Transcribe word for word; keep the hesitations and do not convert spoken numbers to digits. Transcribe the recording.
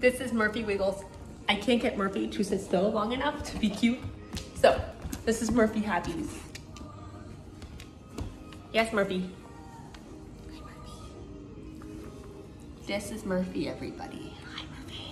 This is Murphy Wiggles. I can't get Murphy to sit still long enough to be cute. So, this is Murphy Happies. Yes, Murphy. Hi, Murphy. This is Murphy, everybody. Hi, Murphy.